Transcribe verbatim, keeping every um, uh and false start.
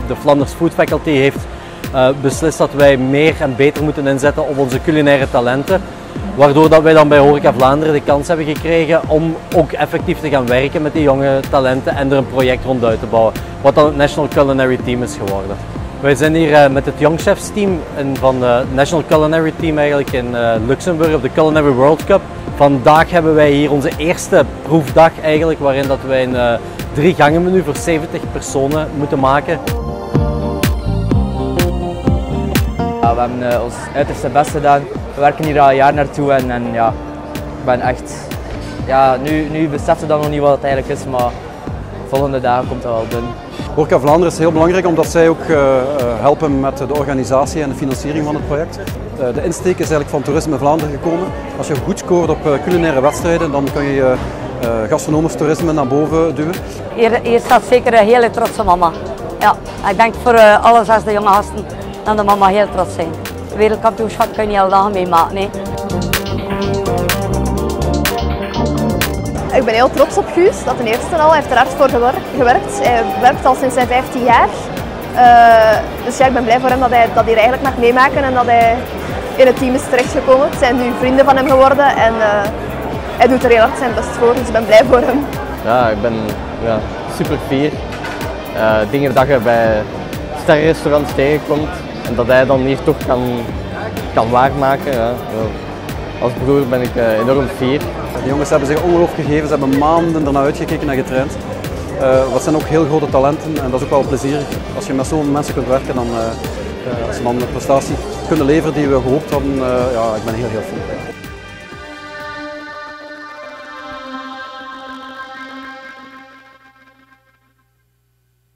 de Flanders Food Faculty heeft uh, beslist dat wij meer en beter moeten inzetten op onze culinaire talenten. Waardoor dat wij dan bij Horeca Vlaanderen de kans hebben gekregen om ook effectief te gaan werken met die jonge talenten en er een project rond uit te bouwen. Wat dan het National Culinary Team is geworden. Wij zijn hier uh, met het Young Chefs team van het National Culinary Team eigenlijk in uh, Luxemburg op de Culinary World Cup. Vandaag hebben wij hier onze eerste proefdag eigenlijk, waarin dat wij een uh, drie gangen menu voor zeventig personen moeten maken. Ja, we hebben uh, ons uiterste best gedaan. We werken hier al een jaar naartoe en, en ja, ik ben echt... Ja, nu, nu besef je dan nog niet wat het eigenlijk is, maar volgende dagen komt dat wel binnen. Horeca Vlaanderen is heel belangrijk omdat zij ook uh, helpen met de organisatie en de financiering van het project. Uh, de insteek is eigenlijk van Toerisme Vlaanderen gekomen. Als je goed scoort op uh, culinaire wedstrijden, dan kan je je uh, gastronomisch toerisme naar boven duwen. Hier, hier staat zeker een hele trotse mama. Ja, ik denk voor uh, alle zes de jonge gasten dat de mama heel trots zijn. Het wereldkampioenschap kun je niet alle dagen meemaken. Nee. Ik ben heel trots op Guus, dat ten eerste al, hij heeft er hard voor gewerkt. Hij werkt al sinds zijn vijftien jaar. Uh, dus ja, ik ben blij voor hem dat hij dat hier eigenlijk mag meemaken en dat hij in het team is terechtgekomen. Het zijn nu vrienden van hem geworden en uh, hij doet er heel hard zijn best voor, dus ik ben blij voor hem. Ja, ik ben ja, super fier. Uh, dingen dat je bij sterrenrestaurants tegenkomt en dat hij dan hier toch kan, kan waarmaken. Ja. Als broer ben ik uh, enorm fier. De jongens hebben zich ongelooflijk gegeven, ze hebben maanden ernaar uitgekeken en getraind. Uh, dat zijn ook heel grote talenten en dat is ook wel plezierig. Als je met zo'n mensen kunt werken, dan, uh, als ze dan een prestatie kunnen leveren die we gehoopt hadden, uh, ja, ik ben heel heel fier.